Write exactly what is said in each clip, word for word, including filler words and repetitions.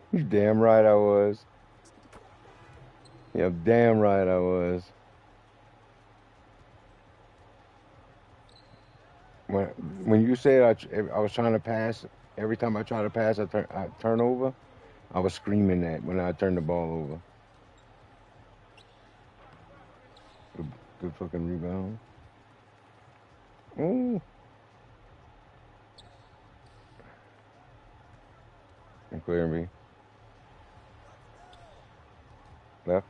You damn right I was. Yeah, damn right I was. When when you said I tr- I was trying to pass, every time I try to pass, I turn I turn over. I was screaming that when I turned the ball over. Good, good fucking rebound. Ooh, and clear me left.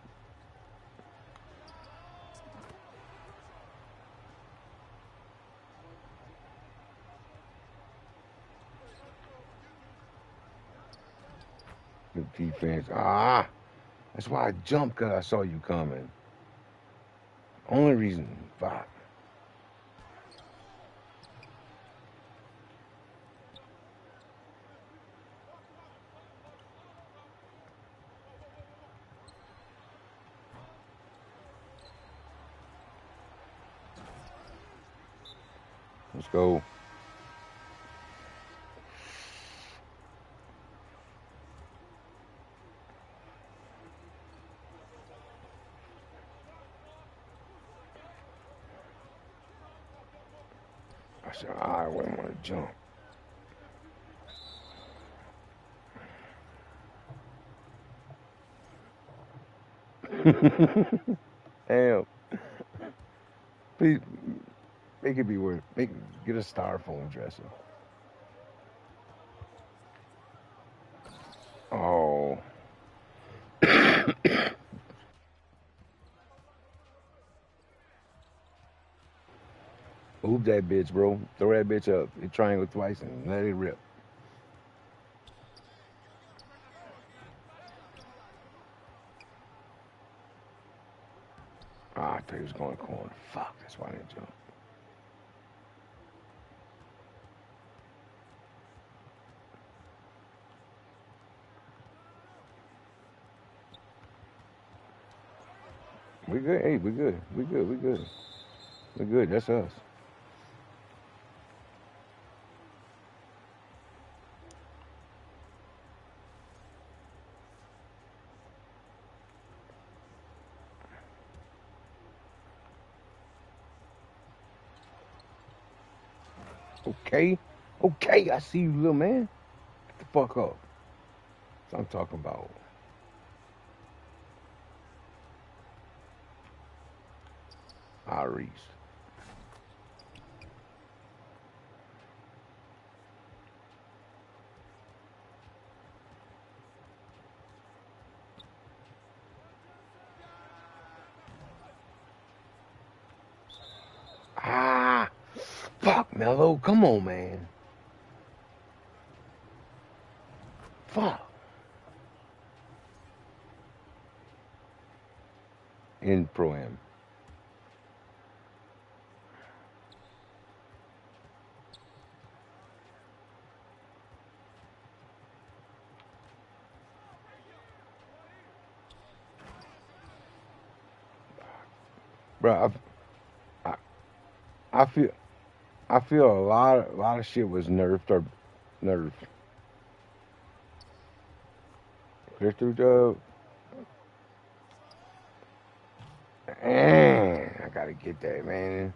Good defense. Ah, that's why I jumped, cause I saw you coming. Only reason. Fuck. Let's go. I said, I wouldn't want to jump. Damn. Please make it be worth. Make get a styrofoam dresser. Oh. Move that bitch, bro. Throw that bitch up. Hit triangle twice and let it rip. Ah, I thought he was going corner. Fuck, that's why I didn't jump. We good. Hey, we good. We good. We good. We good. That's us. Okay. Okay, I see you, little man. Get the fuck up. That's what I'm talking about. Iris. Ah, fuck, Mello. Come on, man. Fuck. In Pro Am. Bro, I, I, I feel I feel a lot a lot of shit was nerfed or nerfed. Clear through the. Man, I gotta get that, man.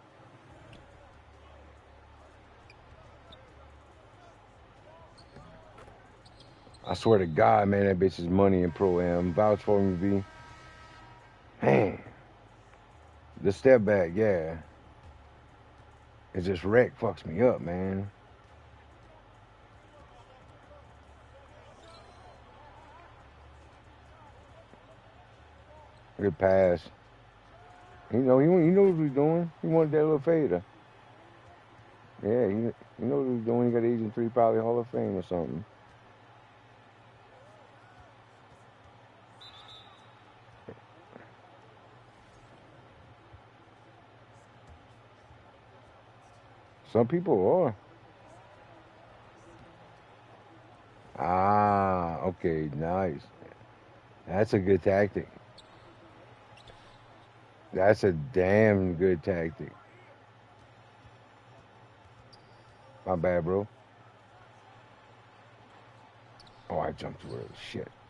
I swear to God, man, that bitch is money in Pro Am. Vouch for me, B. Man, the step back, yeah. It just wreck fucks me up, man. Good pass. You know, he, he knows what he's doing. He wanted that little fader. Yeah, he, he knows what he's doing. He got Agent three, probably Hall of Fame or something. Some people are. Ah, okay, nice. That's a good tactic. That's a damn good tactic. My bad, bro. Oh, I jumped too early. Shit.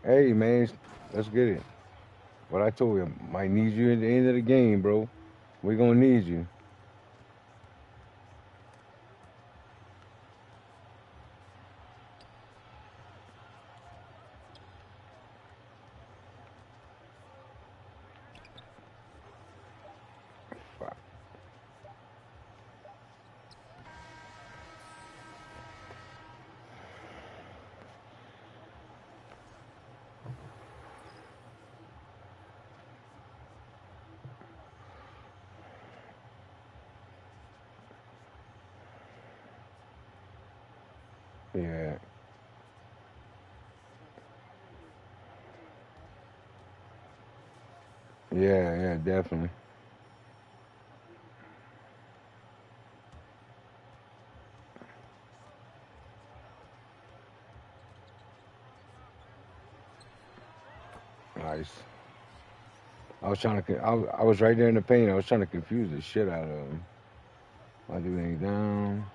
Hey, man, let's get it. What I told you, might need you at the end of the game, bro. We're gonna need you. Fuck. Yeah, yeah, yeah, definitely. Nice. I was trying to, con- I was, I was right there in the paint. I was trying to confuse the shit out of him. I do anything down.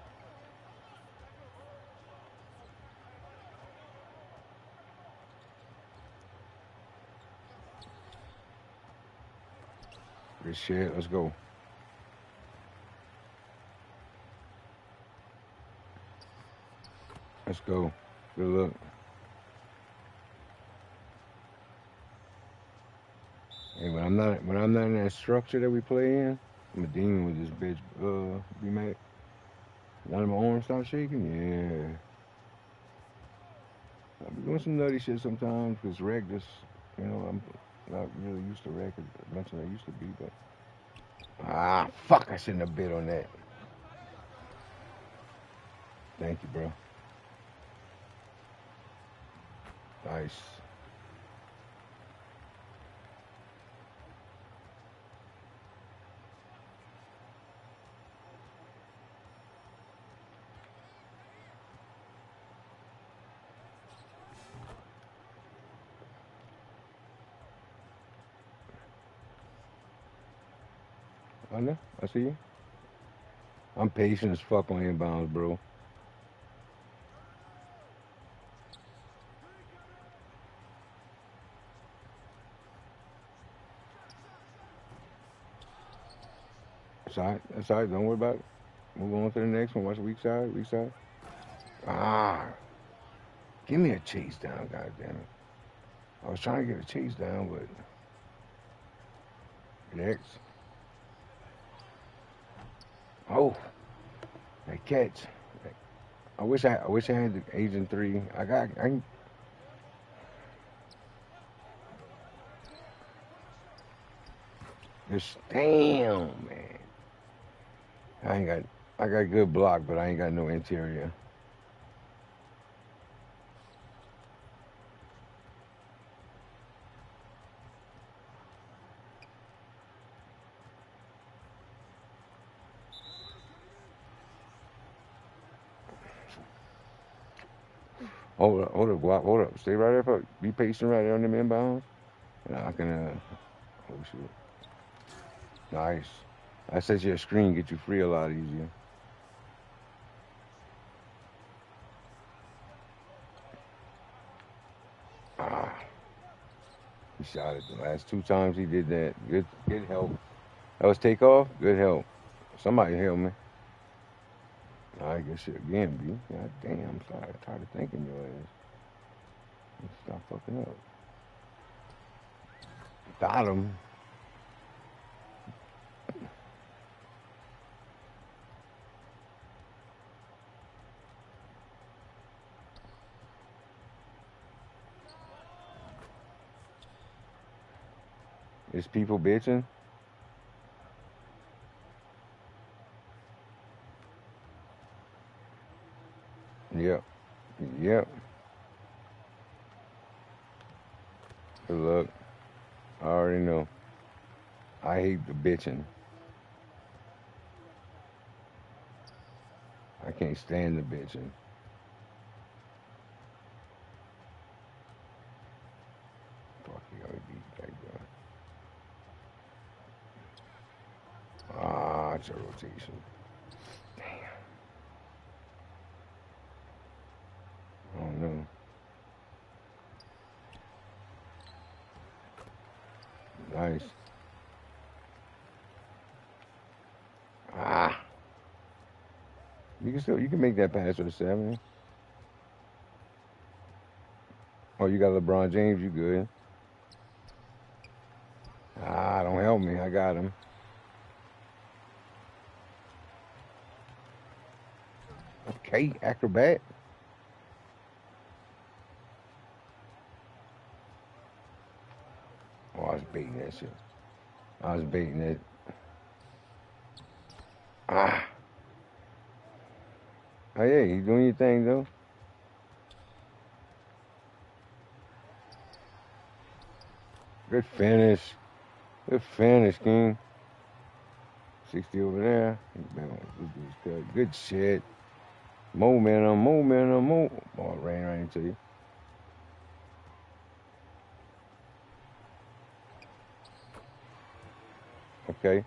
Good shit. Let's go. Let's go. Good luck. Hey, when I'm not, when I'm not in that structure that we play in, I'm a demon with this bitch. Uh, B Mac. None of my arms start shaking. Yeah. I be doing some nutty shit sometimes because rec just, you know, I'm not really used to rec as much as I used to be. But ah, fuck, I shouldn't have bid on that. Thank you, bro. Nice. I know. I see you. I'm patient as fuck on inbounds, bro. That's all right. That's all right. Don't worry about it. Move on to the next one. Watch the weak side. Weak side. Ah, give me a chase down, god damn it. I was trying to get a chase down, but next. Oh, that catch. I wish I, I wish I had the Agent Three. I got. I can just damn man. I ain't got. I got good block, but I ain't got no interior. Hold up, hold up, Guap, hold up. Stay right there. For, be patient right there on them inbounds, and I can. Uh, oh shit. Nice. I set you a screen, get you free a lot easier. Ah, he shot it the last two times he did that. Good, good help. That was takeoff. Good help. Somebody help me. I guess shit again, B. God damn, I'm sorry. I'm tired of thinking your ass. Stop fucking up. Got him. Is people bitching? Yep. Yep. Good luck. I already know. I hate the bitching. I can't stand the bitching. Fuck you, gotta beat that guy. Ah, it's a rotation. Damn. I don't know. Nice. Ah. You can still you can make that pass with a seven. Oh, you got LeBron James, you good. Ah, don't help me. I got him. Okay, acrobat. Oh, I was baiting that shit. I was baiting it. Ah. Oh yeah, you doing your thing though. Good finish. Good finish, King. sixty over there. Good, good shit. Momentum, momentum, momentum. Oh, it ran right into you. Okay.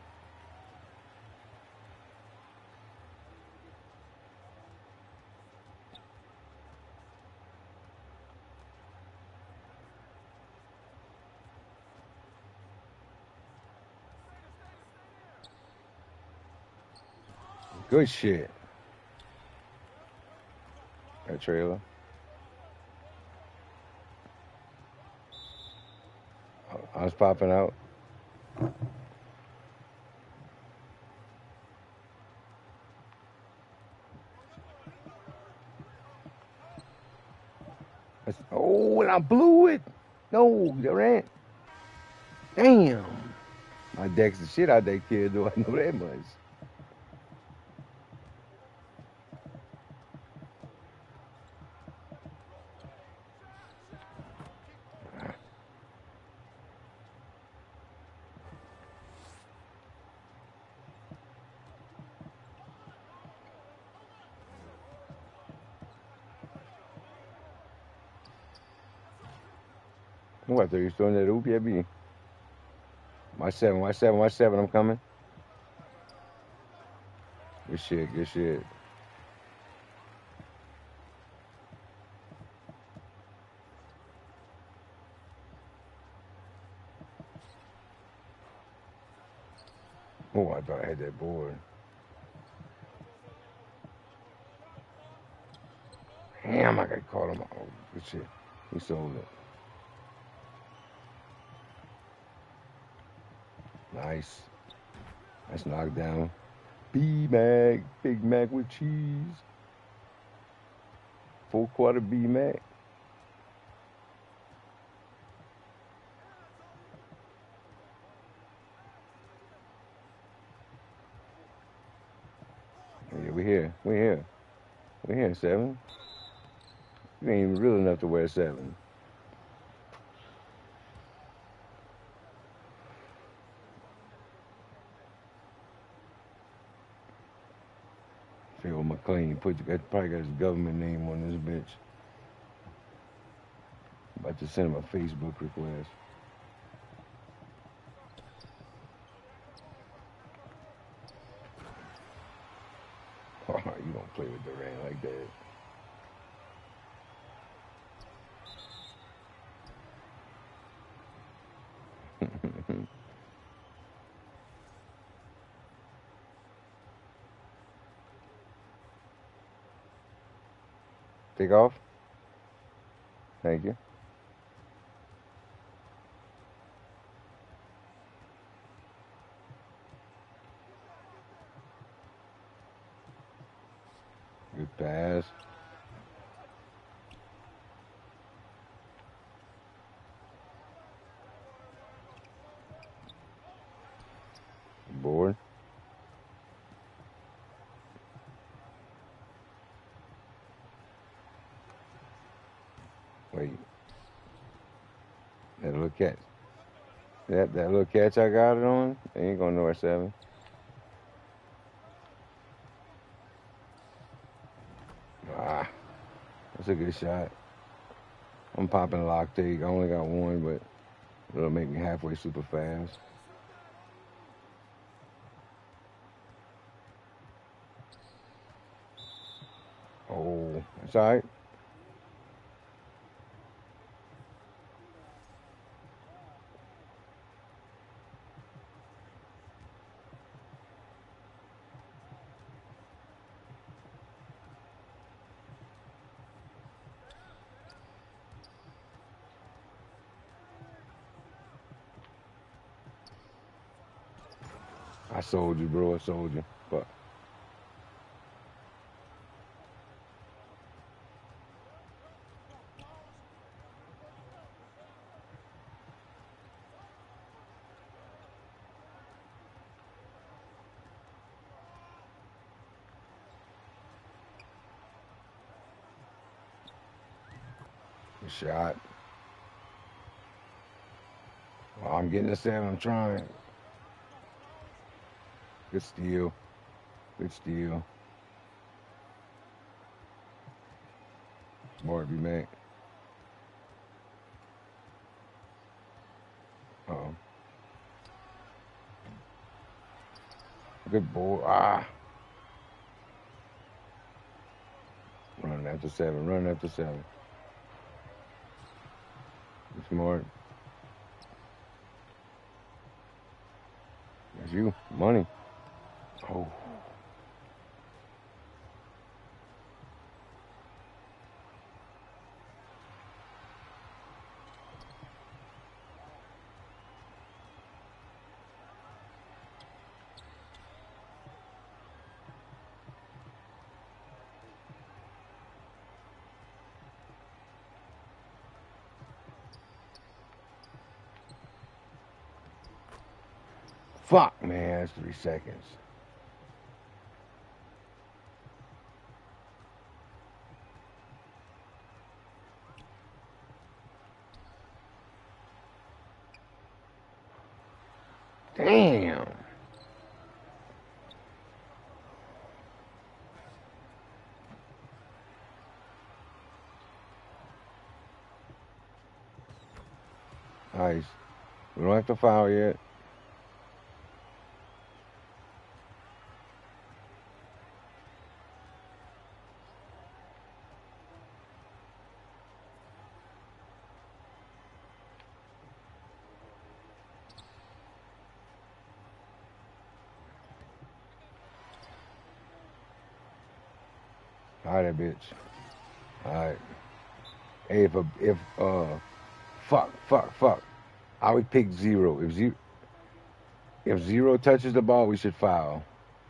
Good shit. That trailer. I was popping out. Oh, and I blew it. No, Durant. Damn. I decked the shit out that kid, though. I know that much. Oh, I thought you was throwing that oop, yeah, B. My seven, my seven, my seven, I'm coming. Good shit, good shit. Oh, I thought I had that board. Damn, I got caught him. Oh, good shit. He sold it. Nice. That's knocked down. B-Mac, Big Mac with cheese. Full quarter B-Mac. Yeah, we here. We here. We here, seven. You ain't even real enough to wear seven. Phil McClain put got, probably got his government name on this bitch. About to send him a Facebook request. Oh, you don't play with Durant like that. Take off. Thank you. Good pass. Board. Wait. That little catch. That that little catch I got it on. They ain't going nowhere seven. Ah, that's a good shot. I'm popping lock take. I only got one, but it'll make me halfway super fast. Oh, that's all right. I sold you, bro. I sold you. But good shot. Well, I'm getting a seven. I'm trying. Good steal. Good steal. More to be made. Uh oh. Good ball. Ah. Running after seven. Running after seven. Smart. That's you. Money. Oh. Fuck, man. That's three seconds. Damn. Nice. We don't have to foul yet. All right, that bitch. All right. Hey, if a, if uh, fuck, fuck, fuck. I would pick zero. If zero, if zero touches the ball, we should foul.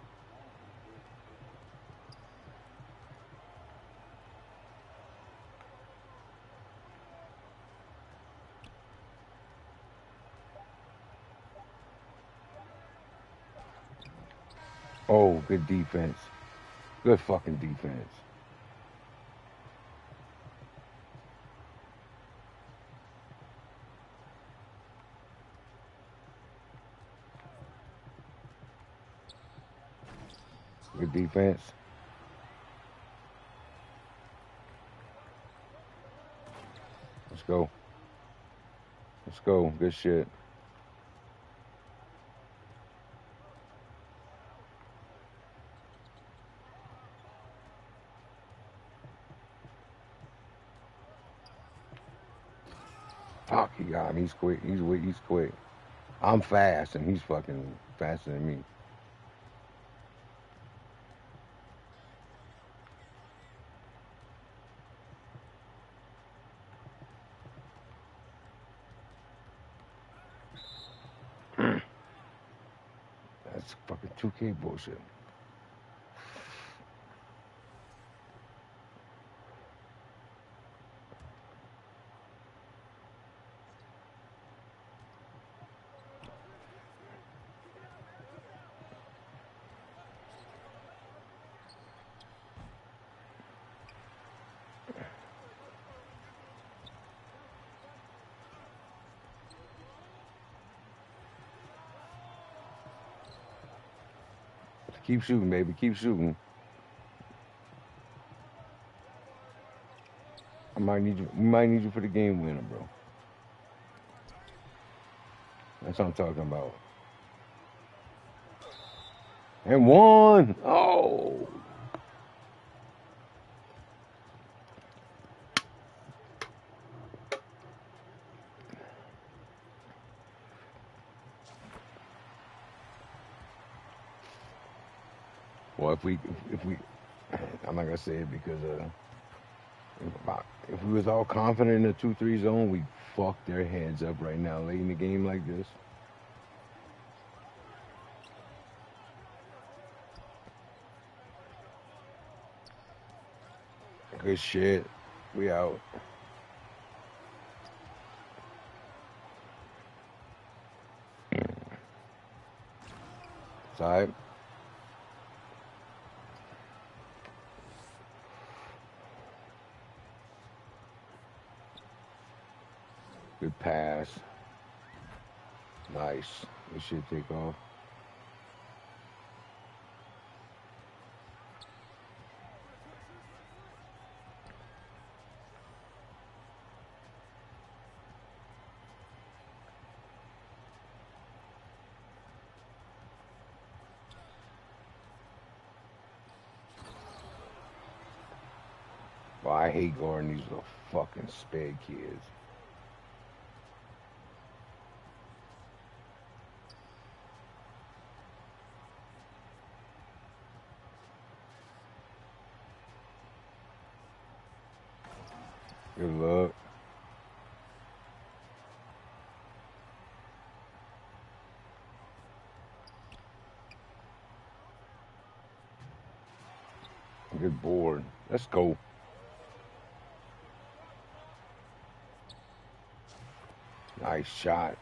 Oh, good defense. Good fucking defense. Good defense. Let's go. Let's go. Good shit. Fuck, he got him. He's quick. He's wi- he's quick. I'm fast, and he's fucking faster than me. That's fucking two K bullshit. Keep shooting, baby. Keep shooting. I might need you. We might need you for the game winner, bro. That's what I'm talking about. And one. Oh. Well, if we, if, if we, I'm not gonna say it because uh, if, if we was all confident in the two three zone, we fuck their heads up right now late in the game like this. Good shit. We out. Side. Good pass. Nice. This shit take off. Well, I hate guarding these little fucking sped kids. Good luck. Good board. Let's go. Nice shot.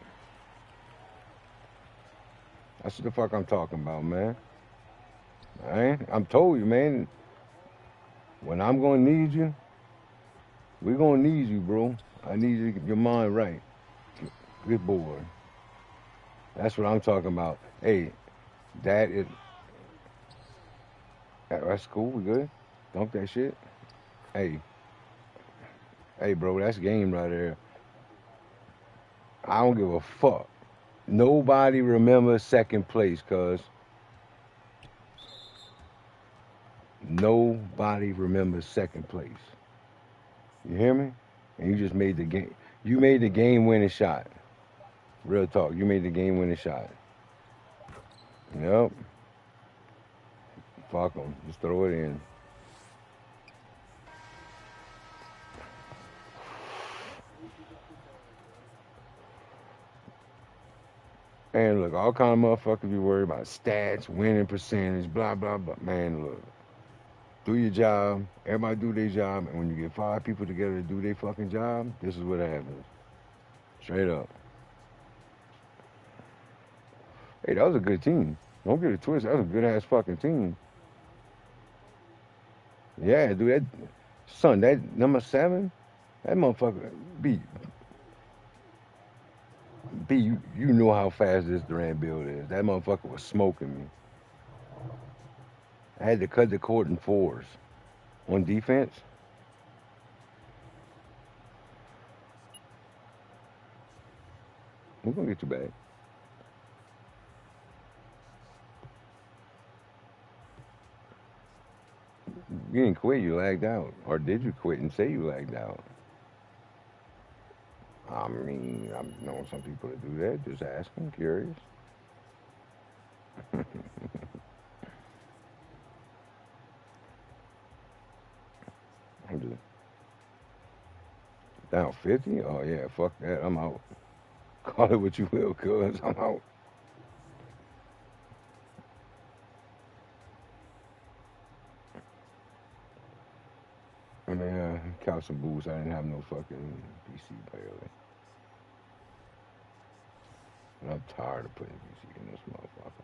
That's what the fuck I'm talking about, man. Alright? I'm told you, man. When I'm gonna need you, we're gonna need you, bro. I need you to get your mind right. Good board. That's what I'm talking about. Hey, that is that's cool, we good. Dunk that shit. Hey, hey bro, that's game right there. I don't give a fuck. Nobody remembers second place, cuz nobody remembers second place. You hear me? And you just made the game. You made the game winning shot. Real talk. You made the game winning shot. Yep. Fuck them. Just throw it in. And look, all kind of motherfuckers be worried about stats, winning percentage, blah blah blah. Man, look. Do your job. Everybody do their job. And when you get five people together to do their fucking job, this is what happens. Straight up. Hey, that was a good team. Don't get it twisted. That was a good ass fucking team. Yeah, dude. That son, that number seven, that motherfucker. B, B, you, you know how fast this Durant build is. That motherfucker was smoking me. I had to cut the court in fours on defense. We're gonna get you back. You didn't quit. You lagged out, or did you quit and say you lagged out? I mean, I'm knowing some people that do that. Just asking, curious. I'm just down fifty. Oh yeah, fuck that. I'm out. Call it what you will, cuz I'm out. I mean, uh, couch some boots. I didn't have no fucking P C barely. And I'm tired of putting P C in this motherfucker.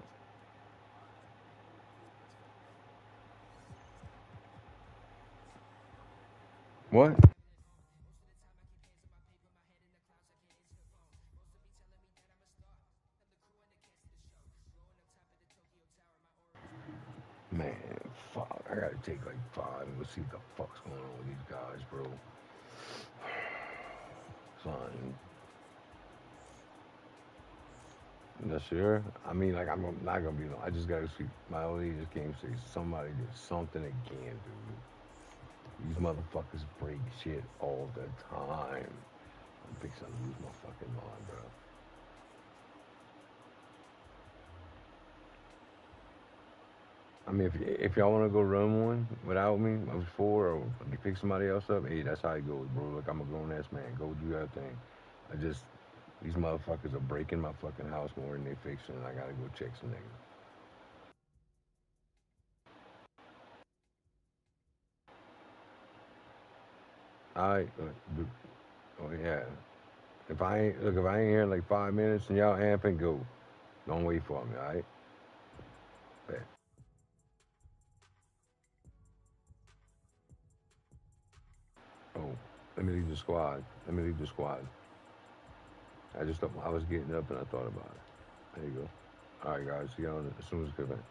What? Man, fuck. I gotta take like five and we'll see what the fuck's going on with these guys, bro. Son. Yes, sure. I mean, like, I'm not gonna be. I just gotta see. My old age just came to say somebody did something again, dude. These motherfuckers break shit all the time. I'm fixing to lose my fucking mind, bro. I mean, if if y'all want to go run one without me, before or you pick somebody else up, hey, that's how it goes, bro. Look, I'm a grown ass man. Go do your thing. I just these motherfuckers are breaking my fucking house more than they fixing. I gotta go check some niggas. All right. Oh yeah. If I ain't look, if I ain't here in like five minutes and y'all amp and go, don't wait for me. All right. Bet. Oh, let me leave the squad. Let me leave the squad. I just thought I was getting up and I thought about it. There you go. All right, guys. See y'all as soon as it's good.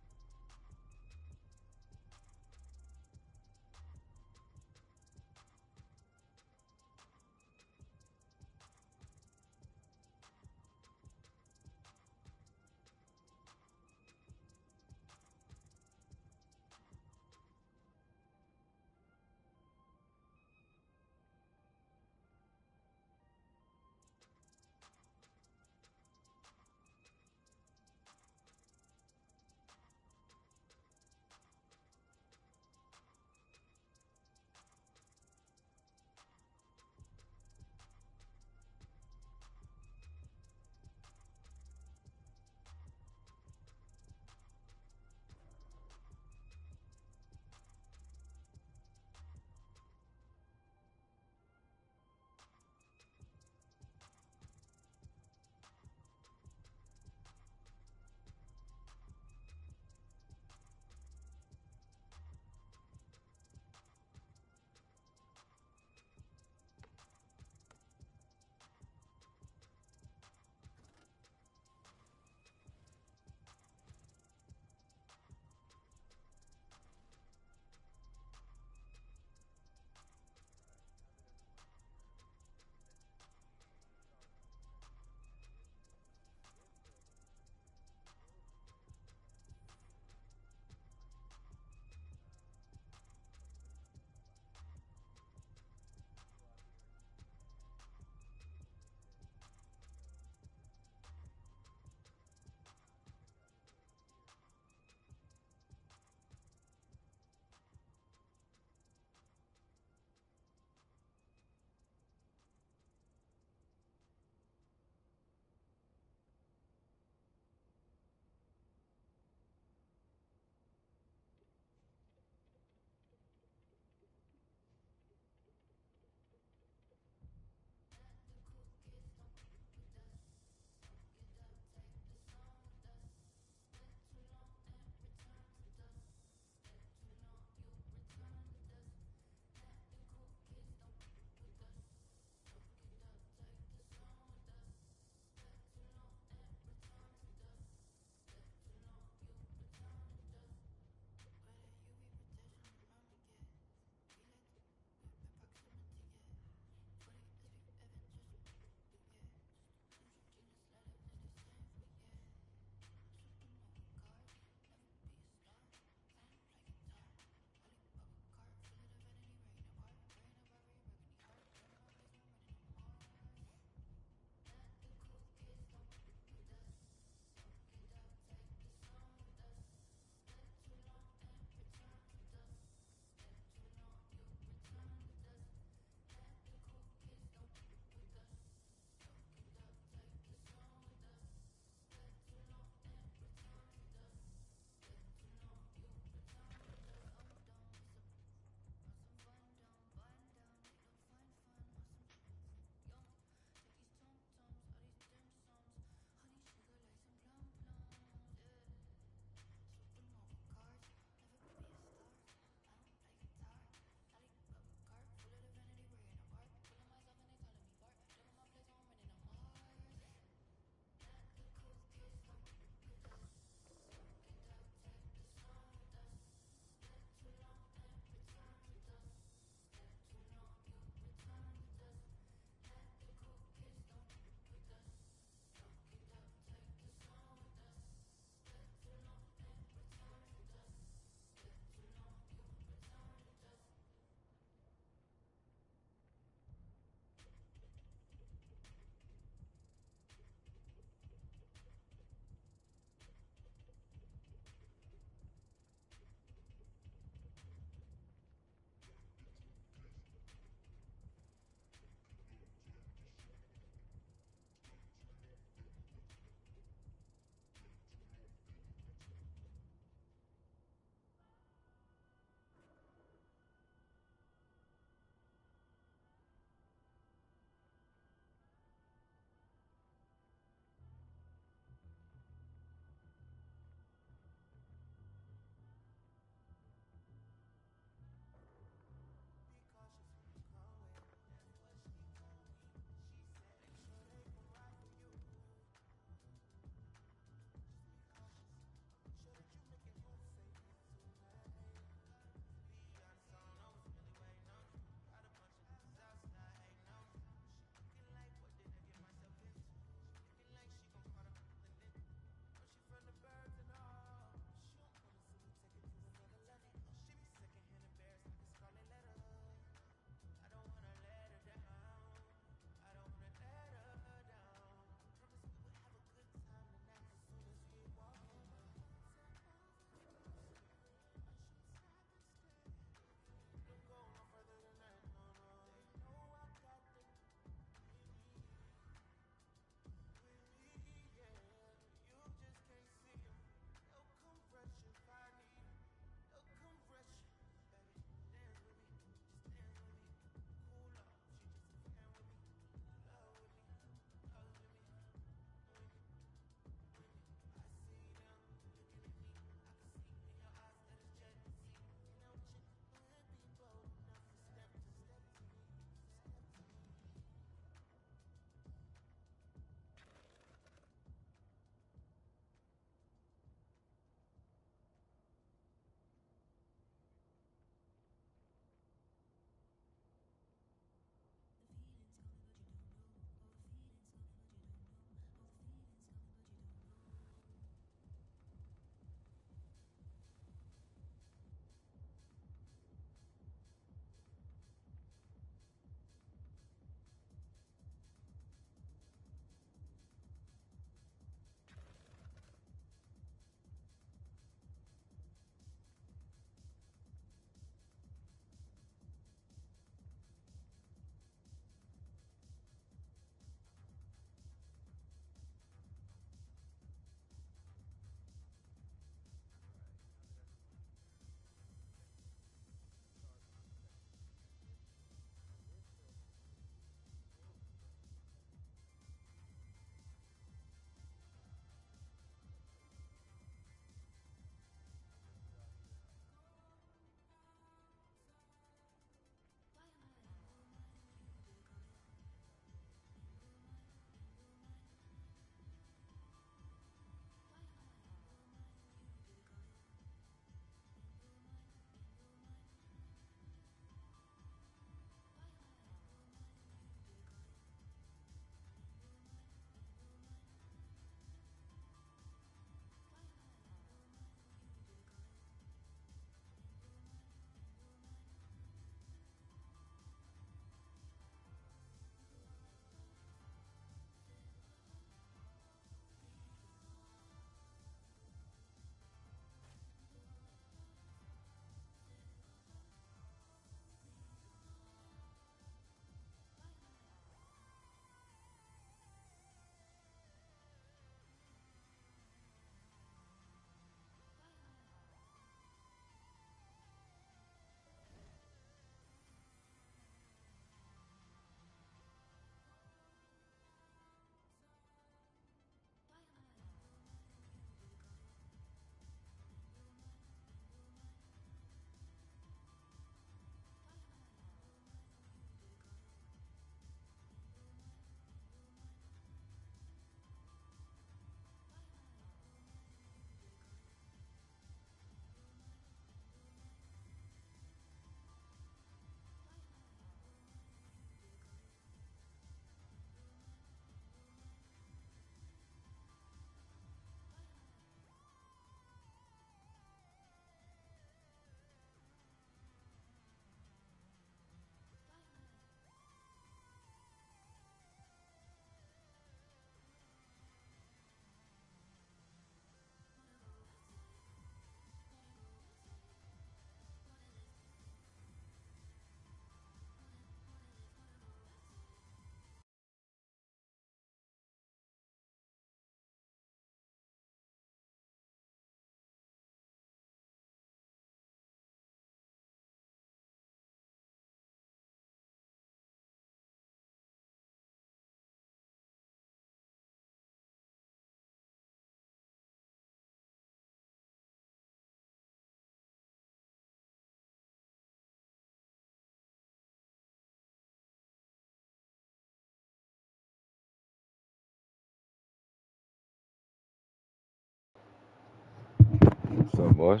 What's up, boys?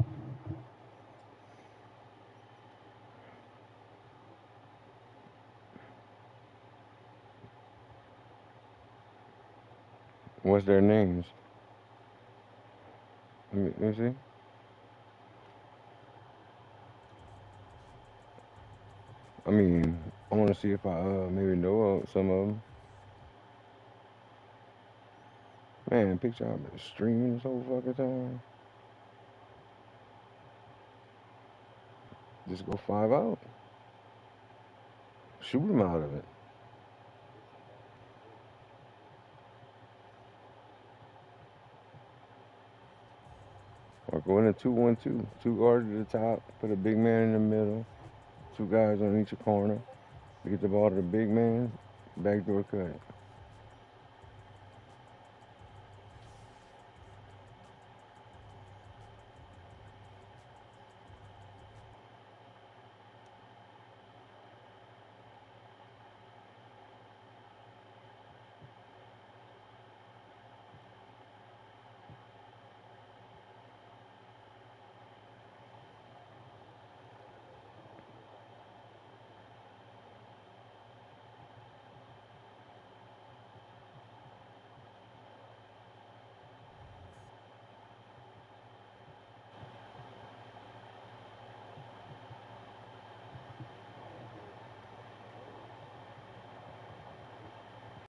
What's their names? Let me, let me see. I mean, I want to see if I uh, maybe know some of them. Man, picture I've been streaming this whole fucking time. Just go five out. Shoot them out of it. Or go in a two one two. Two guards at the top. Put a big man in the middle. Two guys on each corner. Get the ball to the big man. Backdoor cut.